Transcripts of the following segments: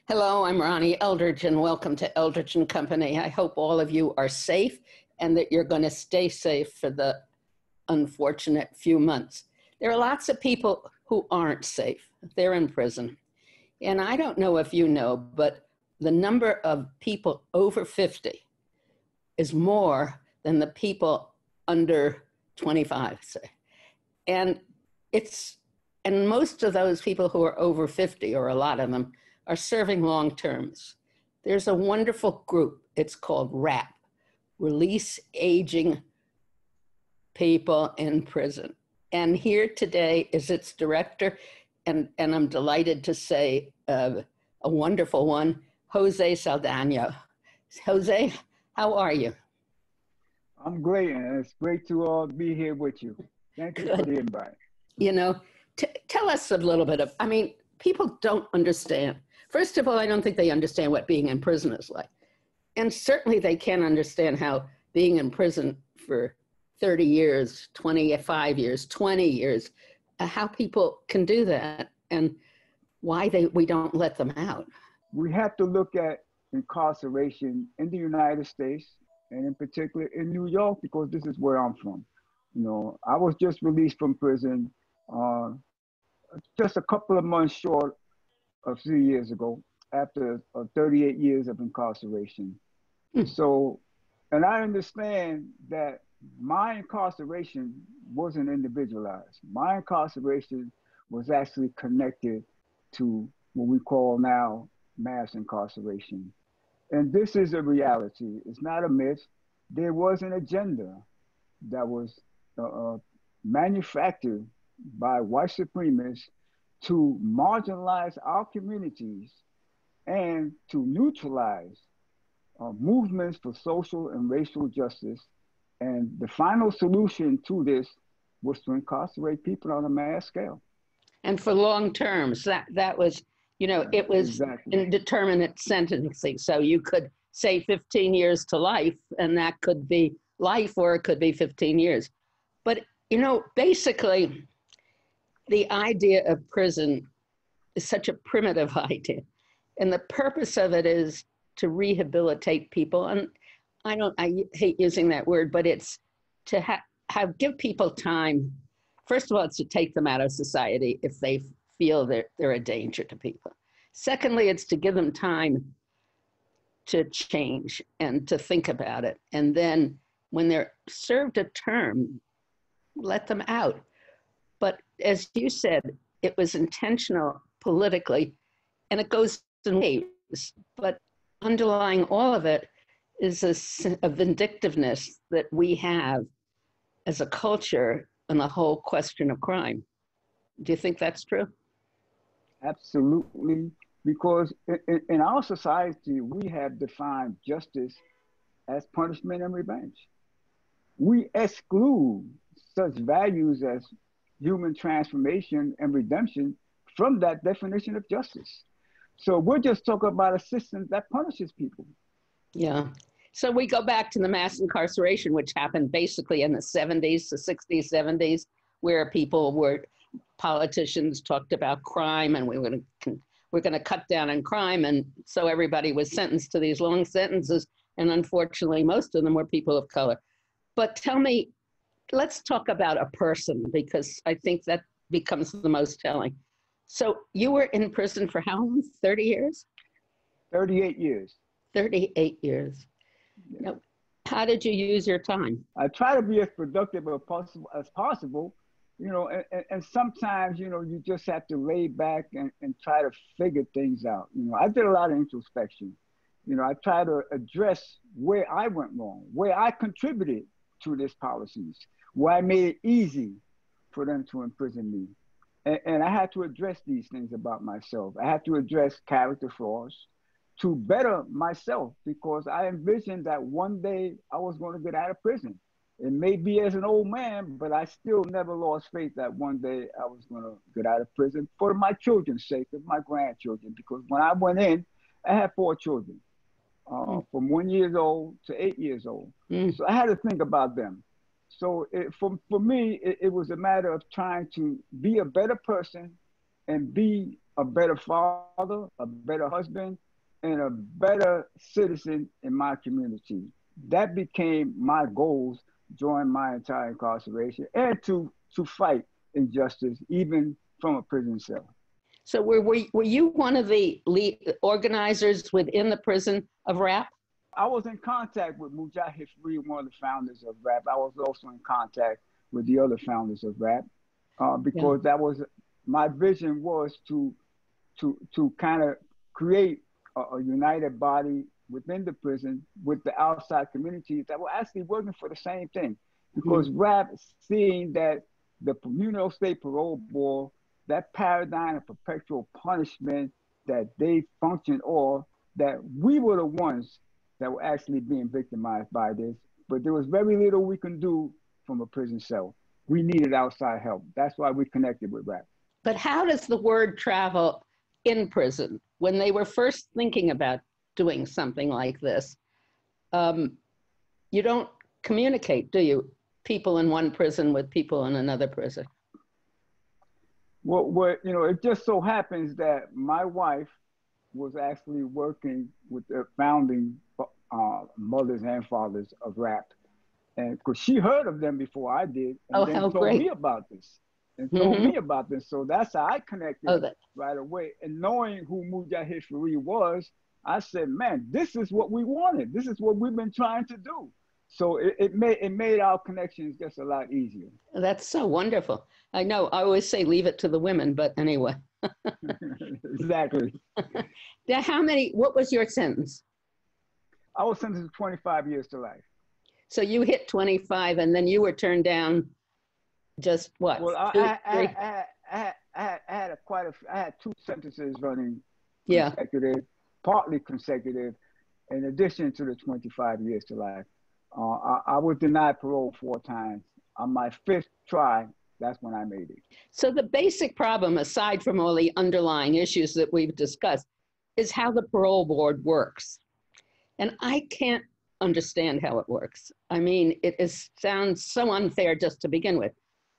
Hello, I'm Ronnie Eldridge, and welcome to Eldridge and Company. I hope all of you are safe and that you're going to stay safe for the unfortunate few months. There are lots of people who aren't safe. They're in prison. And I don't know if you know, but the number of people over 50 is more than the people under 25, say. And most of those people who are over 50, or a lot of them, are serving long terms. There's a wonderful group. It's called RAPP, Release Aging People in Prison. And here today is its director, and I'm delighted to say a wonderful one, Jose Saldana. Jose, how are you? I'm great, and it's great to be here with you. Thank you for the invite. You know, tell us a little bit of, people don't understand. First of all, I don't think they understand what being in prison is like. And certainly they can't understand how being in prison for 30 years, 25 years, 20 years, how people can do that and why we don't let them out. We have to look at incarceration in the United States, and in particular in New York, because this is where I'm from. You know, I was just released from prison just a couple of months short of 3 years ago after 38 years of incarceration. So, and I understand that my incarceration wasn't individualized. My incarceration was actually connected to what we call now mass incarceration. And this is a reality. It's not a myth. There was an agenda that was manufactured by white supremacists to marginalize our communities and to neutralize movements for social and racial justice. And the final solution to this was to incarcerate people on a mass scale. And for long terms, that was, you know, it was exactly. Indeterminate sentencing. So you could say 15 years to life, and that could be life, or it could be 15 years. But, you know, basically, the idea of prison is such a primitive idea. And the purpose of it is to rehabilitate people. And I hate using that word, but it's to give people time. First of all, it's to take them out of society if they feel they're a danger to people. Secondly, it's to give them time to change and to think about it. And then when they're served a term, let them out. But as you said, it was intentional politically, and it goes in waves. But underlying all of it is a vindictiveness that we have as a culture on the whole question of crime. Do you think that's true? Absolutely, because in our society, we have defined justice as punishment and revenge. We exclude such values as human transformation and redemption from that definition of justice. So we're just talking about a system that punishes people. Yeah. So we go back to the mass incarceration, which happened basically in the 70s, the 60s, 70s, where politicians talked about crime, and we're going to cut down on crime. And so everybody was sentenced to these long sentences. And unfortunately, most of them were people of color. But tell me, let's talk about a person, because I think that becomes the most telling. So you were in prison for how long? 30 years? 38 years. 38 years. Yeah. Now, how did you use your time? I try to be as productive as possible, you know, and sometimes, you know, you just have to lay back and try to figure things out. You know, I did a lot of introspection. You know, I try to address where I went wrong, where I contributed to these policies, where I made it easy for them to imprison me. And I had to address these things about myself. I had to address character flaws to better myself, because I envisioned that one day I was going to get out of prison. It may be as an old man, but I still never lost faith that one day I was going to get out of prison for my children's sake and my grandchildren. Because when I went in, I had 4 children, from 1 year old to 8 years old. So I had to think about them. So for me, it was a matter of trying to be a better person and be a better father, a better husband, and a better citizen in my community. That became my goals during my entire incarceration, and to fight injustice, even from a prison cell. So were you one of the organizers within the prison of RAPP? I was in contact with Mujahid Free, one of the founders of RAPP. I was also in contact with the other founders of RAPP because that was my vision, was to kind of create a united body within the prison with the outside communities that were actually working for the same thing. Because RAPP, seeing that the New York State Parole Board, that paradigm of perpetual punishment that they functioned off, that we were the ones that were actually being victimized by this. But there was very little we can do from a prison cell. We needed outside help. That's why we connected with RAPP. But how does the word travel in prison? When they were first thinking about doing something like this, you don't communicate, do you? People in one prison with people in another prison. Well, it just so happens that my wife was actually working with the founding mothers and fathers of RAPP, and because she heard of them before I did, and then told me about this. So that's how I connected right away. And knowing who Mujahid Fareed was, I said, man, this is what we wanted. This is what we've been trying to do. So it made our connections just a lot easier. That's so wonderful. I know, I always say leave it to the women, but anyway. Exactly. Now, what was your sentence? I was sentenced to 25 years to life. So you hit 25 and then you were turned down just what? Well, I had 2 sentences running consecutive, partly consecutive, in addition to the 25 years to life. I was denied parole 4 times. On my 5th try, that's when I made it. So the basic problem, aside from all the underlying issues that we've discussed, is how the parole board works. And I can't understand how it works. I mean, sounds so unfair just to begin with.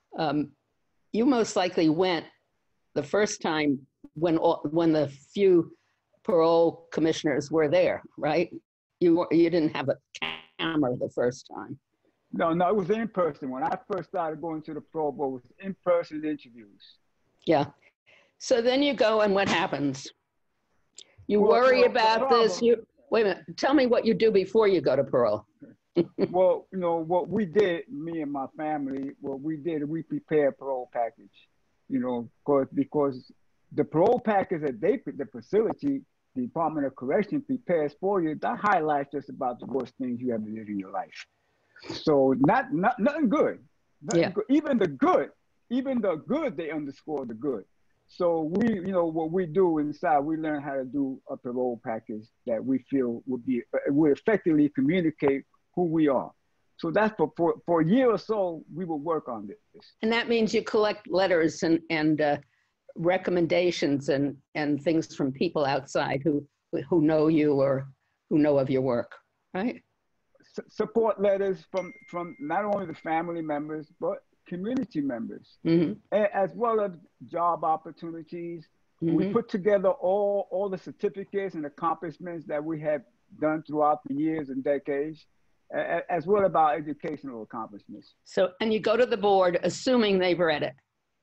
You most likely went the first time when the few parole commissioners were there, right? You didn't have a camera the first time. No, it was in person. When I first started going to the parole board, it was in-person interviews. Yeah. So then you go, and what happens? You worry about this. Wait a minute. Tell me what you do before you go to parole. Well, what we did, me and my family, we prepared a parole package, because the parole package that the facility, the Department of Correction prepares for you, that highlights just about the worst things you ever did in your life. So nothing good. Good. Even the good, they underscore the good. So what we do inside, we learn how to do a parole package that we feel would effectively communicate who we are. So that's for a year or so, we will work on this. And that means you collect letters and recommendations and things from people outside who know you or who know of your work, right? Support letters from not only the family members, but community members, as well as job opportunities. We put together all the certificates and accomplishments that we have done throughout the years and decades, as well as our educational accomplishments. So, and you go to the board assuming they've read it.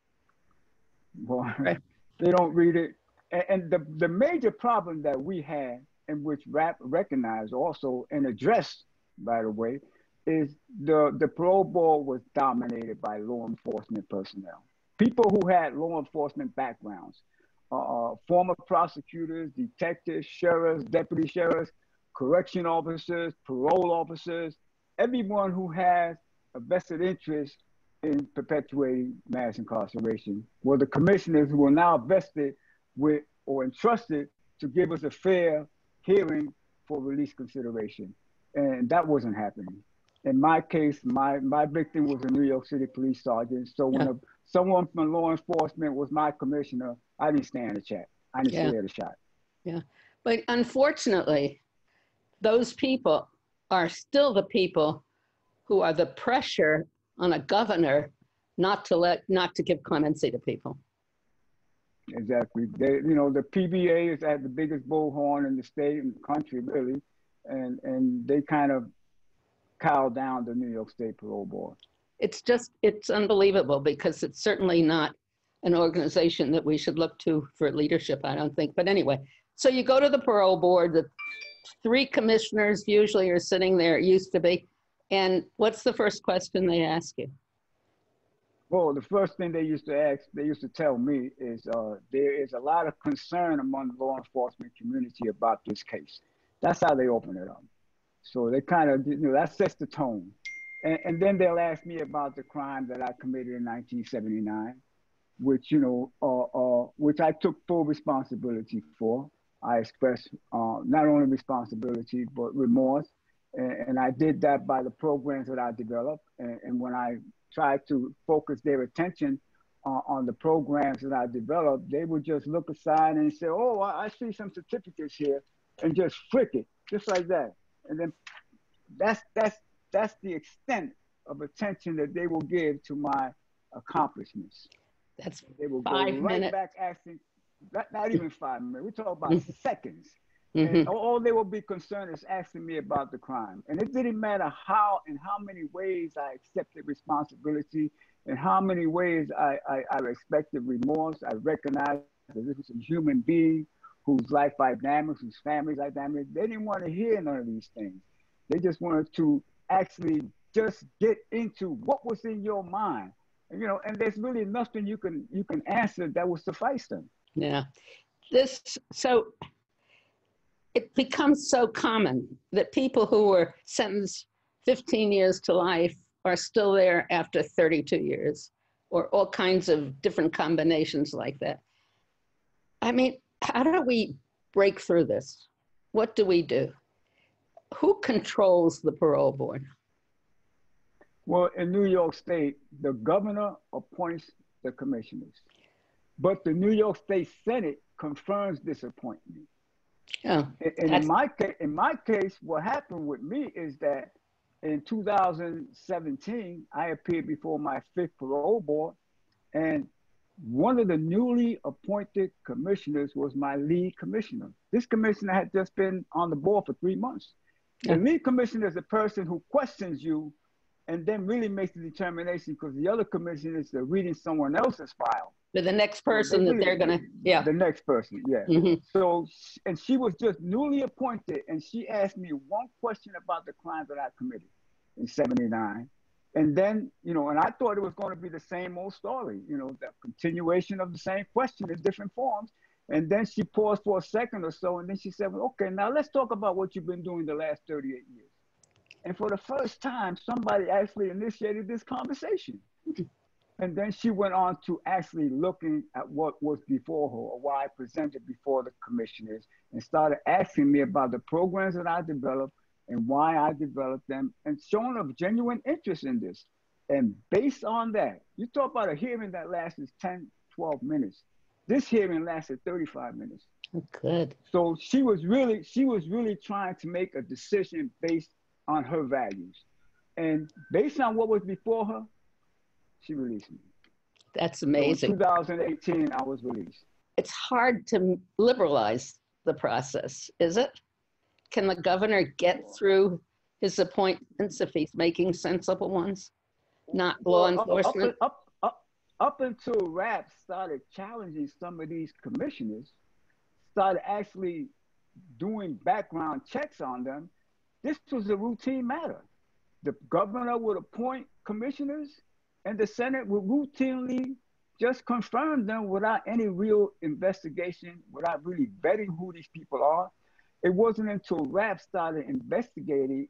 Well, right. They don't read it. And the major problem that we had, and which RAPP recognized also and addressed, by the way, is the parole board was dominated by law enforcement personnel. People who had law enforcement backgrounds, former prosecutors, detectives, sheriffs, deputy sheriffs, correction officers, parole officers, everyone who has a vested interest in perpetuating mass incarceration were the commissioners who were now vested with or entrusted to give us a fair hearing for release consideration. And that wasn't happening. In my case, my victim was a New York City police sergeant. So when someone from law enforcement was my commissioner, I didn't stand a chat. I didn't stand a shot. Yeah. But unfortunately, those people are still the people who are the pressure on a governor not to give clemency to people. Exactly. They, the PBA is at the biggest bullhorn in the state and the country, really, and they kind of cow down the New York State Parole Board. It's unbelievable, because it's certainly not an organization that we should look to for leadership, I don't think. But anyway, so you go to the parole board, the 3 commissioners usually are sitting there, it used to be. And what's the first question they ask you? Well, the first thing they used to tell me is there is a lot of concern among the law enforcement community about this case. That's how they open it up. So they kind of, that sets the tone. And then they'll ask me about the crime that I committed in 1979, which, which I took full responsibility for. I expressed not only responsibility, but remorse. And I did that by the programs that I developed. And when I tried to focus their attention on the programs that I developed, they would just look aside and say, oh, I see some certificates here, and just flick it, just like that. And then that's the extent of attention that they will give to my accomplishments. They will go right back asking, not even 5 minutes, we're talking about seconds. And all they will be concerned is asking me about the crime. And it didn't matter how many ways I accepted responsibility, and how many ways I expected remorse. I recognized that this was a human being whose life dynamics, whose family dynamics. They didn't want to hear none of these things. They just wanted to actually just get into what was in your mind. And there's really nothing you can answer that will suffice them. Yeah. It becomes so common that people who were sentenced 15 years to life are still there after 32 years, or all kinds of different combinations like that. I mean, how do we break through this? What do we do? Who controls the parole board? Well, in New York State, the governor appoints the commissioners, but the New York State Senate confirms this appointment. Oh, and in my case, what happened with me is that in 2017, I appeared before my 5th parole board, and one of the newly appointed commissioners was my lead commissioner. This commissioner had just been on the board for 3 months. The lead commissioner is the person who questions you and then really makes the determination, because the other commissioners are reading someone else's file. But the next person that they're gonna, The next person, yeah. So, and she was just newly appointed, and she asked me one question about the crime that I committed in 79. And then, and I thought it was going to be the same old story, the continuation of the same question in different forms. And then she paused for a second or so, and then she said, well, okay, now let's talk about what you've been doing the last 38 years. And for the first time, somebody actually initiated this conversation. And then she went on to actually looking at what was before her, or what I presented before the commissioners, and started asking me about the programs that I developed and why I developed them, and showing a genuine interest in this. And based on that, you talk about a hearing that lasted 10, 12 minutes. This hearing lasted 35 minutes. Good. So she was really trying to make a decision based on her values. And based on what was before her, she released me. That's amazing. So in 2018, I was released. It's hard to liberalize the process, is it? Can the governor get through his appointments if he's making sensible ones, not law enforcement? Up until RAPP started challenging some of these commissioners, started actually doing background checks on them, this was a routine matter. The governor would appoint commissioners, and the Senate would routinely just confirm them without any real investigation, without really vetting who these people are. It wasn't until RAPP started investigating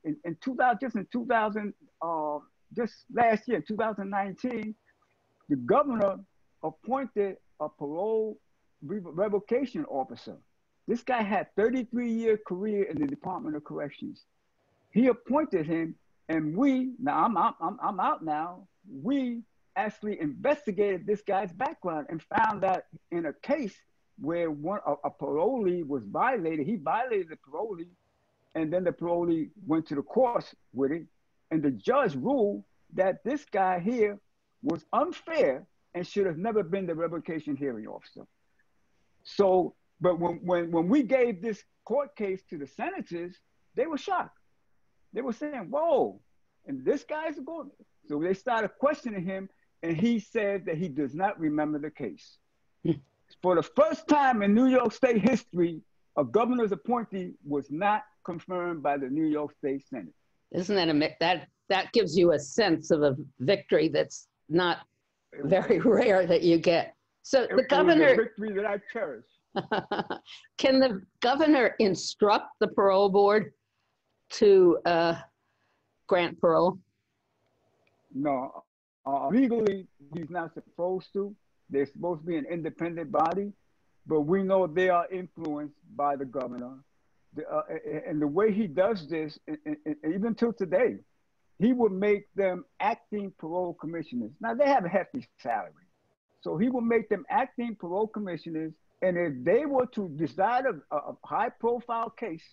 just last year, 2019, the governor appointed a parole revocation officer. This guy had 33-year career in the Department of Corrections. He appointed him, and I'm out now. We actually investigated this guy's background and found that in a case where a parolee was violated, he violated the parolee, and then the parolee went to the courts with it, and the judge ruled that this guy here was unfair and should have never been the revocation hearing officer. So, but when we gave this court case to the senators, they were shocked. They were saying, whoa, and this guy's going. So they started questioning him, and he said that he does not remember the case. For the first time in New York State history, a governor's appointee was not confirmed by the New York State Senate. Isn't that gives you a sense of a victory that's not very rare that you get. So the governor, it was a victory that I cherish. Can the governor instruct the parole board to grant parole? No, legally he's not supposed to. They're supposed to be an independent body, but we know they are influenced by the governor. And the way he does this, even till today, he would make them acting parole commissioners. Now they have a hefty salary. So he will make them acting parole commissioners. And if they were to decide a high profile case,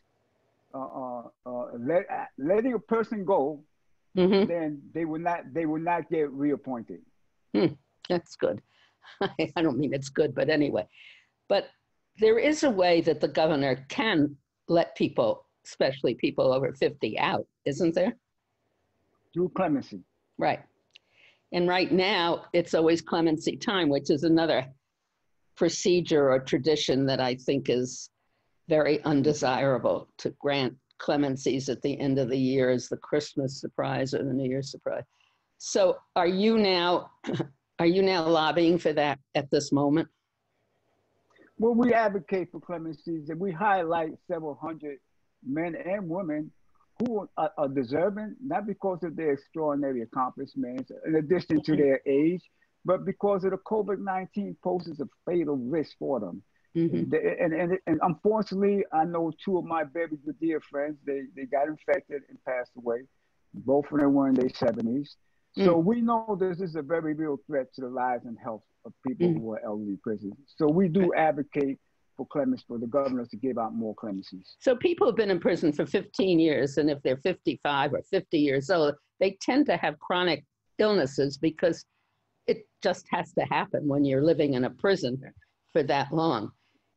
letting a person go, then they will not get reappointed. That's good. I don't mean it's good, but anyway. But there is a way that the governor can let people, especially people over 50, out, isn't there? Through clemency. Right. And right now, it's always clemency time, which is another procedure or tradition that I think is very undesirable, to grant clemencies at the end of the year as the Christmas surprise or the New Year's surprise. So are you now lobbying for that at this moment? Well, we advocate for clemencies, and we highlight several hundred men and women who are deserving, not because of their extraordinary accomplishments, in addition to their age, but because of the COVID-19 poses a fatal risk for them. And unfortunately, I know two of my very good dear friends, they got infected and passed away. Both of them were in their 70s. So we know this is a very real threat to the lives and health of people who are elderly prisoners. So we do advocate for clemency, for the governors to give out more clemencies. So people have been in prison for 15 years, and if they're 55 or 50 years old, they tend to have chronic illnesses because it just has to happen when you're living in a prison for that long.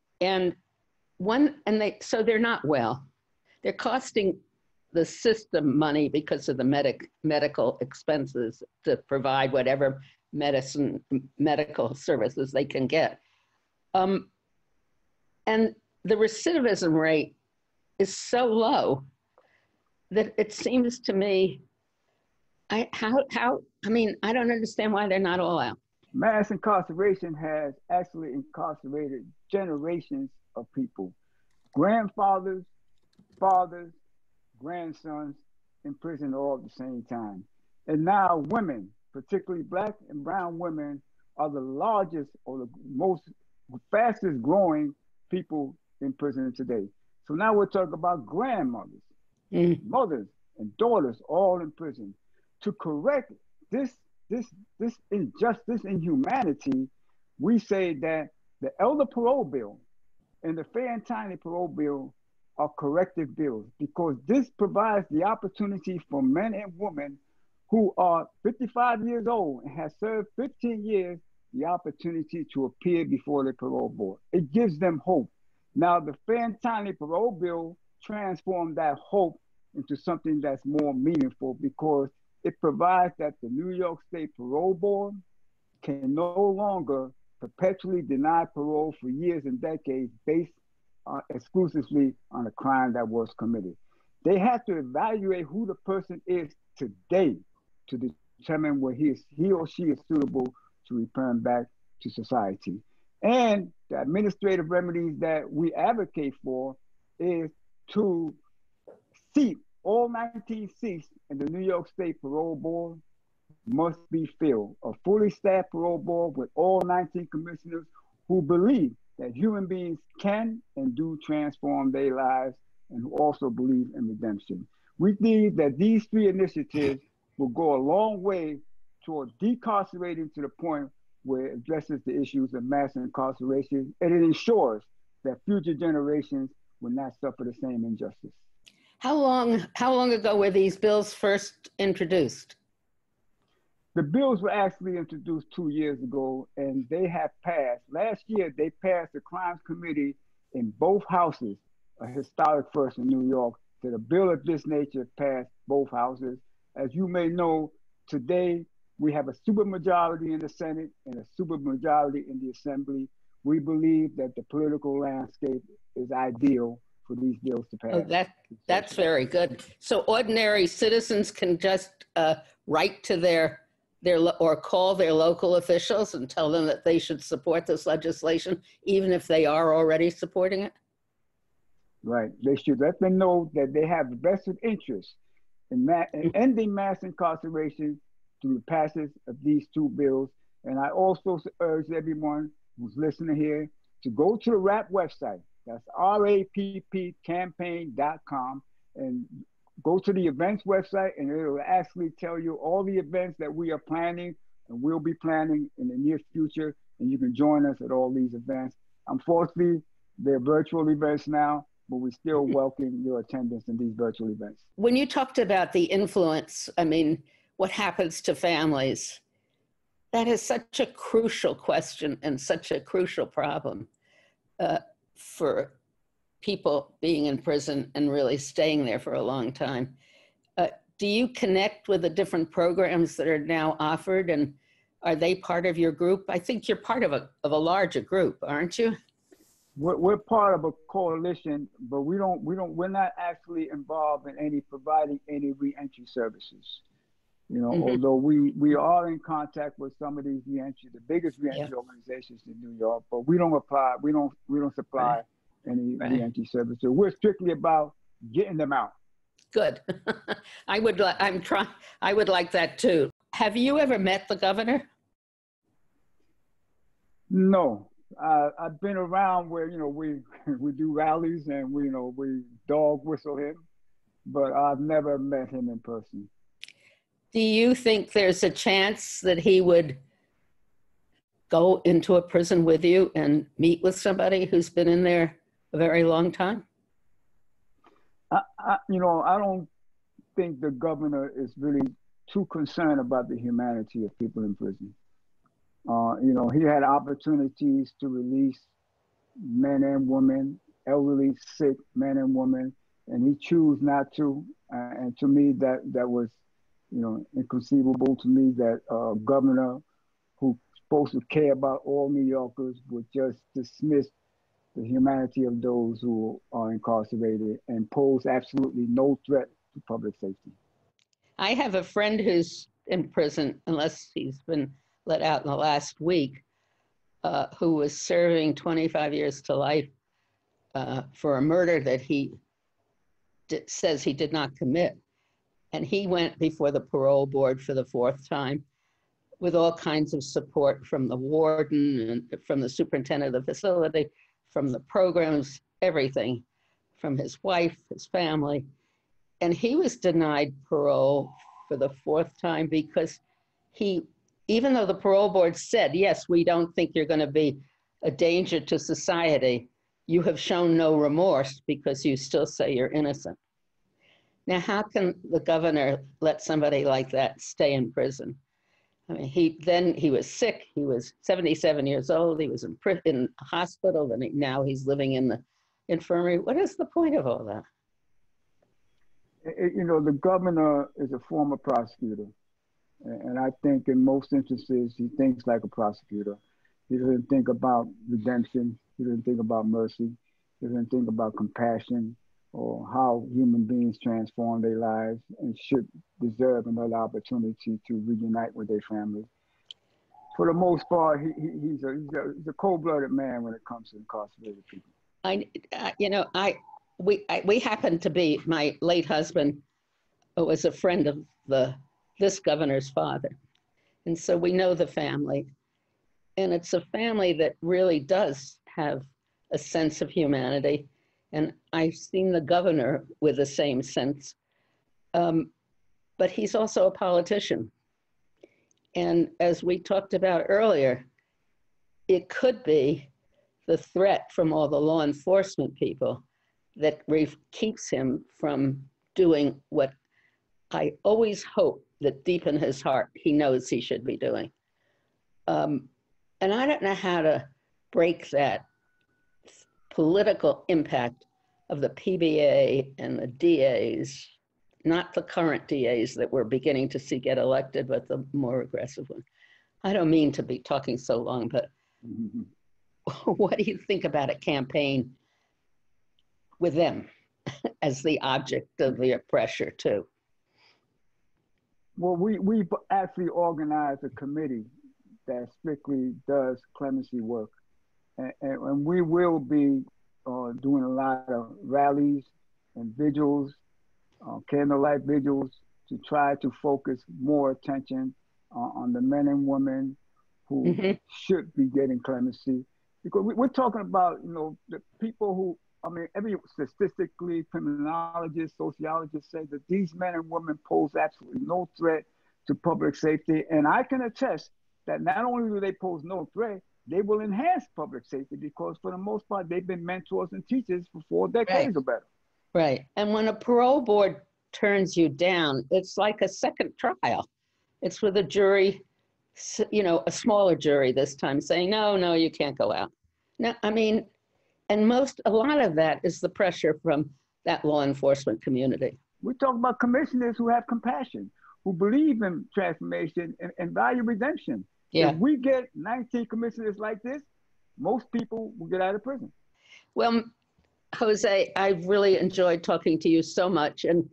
So they're not well. They're costing the system money because of the medical expenses to provide whatever medical services they can get. And the recidivism rate is so low that it seems to me, I don't understand why they're not all out. Mass incarceration has actually incarcerated generations of people, grandfathers, fathers, grandsons in prison all at the same time. And now women, particularly Black and brown women, are the largest or the most fastest growing people in prison today. So now we're talking about grandmothers, mothers, and daughters all in prison. To correct this injustice, inhumanity, we say that the Elder Parole Bill and the Fair and Timely Parole Bill are corrective bills, because this provides the opportunity for men and women who are 55 years old and have served 15 years the opportunity to appear before the parole board. It gives them hope. Now, the Fair and Timely Parole Bill transformed that hope into something that's more meaningful, because it provides that the New York State Parole Board can no longer perpetually deny parole for years and decades based exclusively on a crime that was committed. They have to evaluate who the person is today to determine whether he or she is suitable to return back to society. And the administrative remedies that we advocate for is to seat, all 19 seats in the New York State Parole Board must be filled. A fully staffed parole board with all 19 commissioners who believe that human beings can and do transform their lives, and who also believe in redemption. We think that these three initiatives will go a long way toward decarcerating to the point where it addresses the issues of mass incarceration, and it ensures that future generations will not suffer the same injustice. How long ago were these bills first introduced? The bills were actually introduced 2 years ago, and they have passed. Last year, they passed the Crimes Committee in both houses, a historic first in New York, that a bill of this nature passed both houses. As you may know, today we have a supermajority in the Senate and a supermajority in the Assembly. We believe that the political landscape is ideal for these bills to pass. Oh, that's very good. So ordinary citizens can just write to their or call their local officials and tell them that they should support this legislation, even if they are already supporting it? Right. They should let them know that they have a vested interest in ending mass incarceration through the passage of these two bills. And I also urge everyone who's listening here to go to the RAPP website. That's RAPP campaign.com, and go to the events website, and it'll actually tell you all the events that we are planning and will be planning in the near future. And you can join us at all these events. Unfortunately, they're virtual events now, but we still welcome your attendance in these virtual events. When you talked about the influence, I mean, what happens to families, that is such a crucial question and such a crucial problem for people being in prison and really staying there for a long time. Do you connect with the different programs that are now offered, and are they part of your group? I think you're part of a larger group, aren't you? We're part of a coalition, but we're not actually involved in providing any reentry services. You know, although we are in contact with some of these the biggest reentry organizations in New York, but we don't supply any reentry services. So we're strictly about getting them out. Good. I would like that too. Have you ever met the governor? No. I've been around where, we do rallies and we dog whistle him, but I've never met him in person. Do you think there's a chance that he would go into a prison with you and meet with somebody who's been in there a very long time? I don't think the governor is really too concerned about the humanity of people in prison. He had opportunities to release men and women, elderly, sick men and women, and he chose not to. And to me, that was, inconceivable to me that a governor who's supposed to care about all New Yorkers would just dismiss the humanity of those who are incarcerated and pose absolutely no threat to public safety. I have a friend who's in prison, unless he's been let out in the last week, who was serving 25 years to life for a murder that he says he did not commit. And he went before the parole board for the 4th time with all kinds of support from the warden and from the superintendent of the facility, from the programs, everything, from his wife, his family. And he was denied parole for the 4th time because even though the parole board said, yes, we don't think you're going to be a danger to society, you have shown no remorse because you still say you're innocent. Now, how can the governor let somebody like that stay in prison? I mean, he was sick. He was 77 years old. He was in a hospital, and now he's living in the infirmary. What is the point of all that? The governor is a former prosecutor. And I think in most instances, he thinks like a prosecutor. He doesn't think about redemption. He doesn't think about mercy. He doesn't think about compassion or how human beings transform their lives and should deserve another opportunity to reunite with their families. For the most part, he's a cold-blooded man when it comes to incarcerated people. We happen to be, my late husband was a friend of this governor's father. And so we know the family. And it's a family that really does have a sense of humanity. And I've seen the governor with the same sense. But he's also a politician. And as we talked about earlier, it could be the threat from all the law enforcement people that keeps him from doing what I always hope that deep in his heart, he knows he should be doing. And I don't know how to break that political impact of the PBA and the DAs, not the current DAs that we're beginning to see get elected, but the more aggressive ones. I don't mean to be talking so long, but what do you think about a campaign with them as the object of the pressure too? Well, we actually organized a committee that strictly does clemency work. And we will be doing a lot of rallies and vigils, candlelight vigils, to try to focus more attention on the men and women who should be getting clemency. Because we're talking about, you know, the people who, I mean, every statistically, criminologists, sociologists say that these men and women pose absolutely no threat to public safety. And I can attest that not only do they pose no threat, they will enhance public safety, because for the most part, they've been mentors and teachers for 4 decades or better. Right. And when a parole board turns you down, it's like a second trial. It's with a jury, you know, a smaller jury this time, saying, no, you can't go out. No, I mean, and a lot of that is the pressure from that law enforcement community. We're talking about commissioners who have compassion, who believe in transformation and value redemption. Yeah. If we get 19 commissioners like this, most people will get out of prison. Well, Jose, I've really enjoyed talking to you so much, and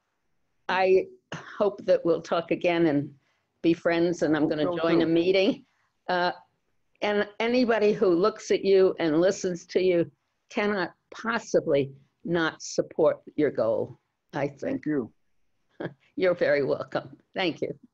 I hope that we'll talk again and be friends, and I'm going to join a meeting. And anybody who looks at you and listens to you cannot possibly not support your goal, I think. Thank you. You're very welcome. Thank you.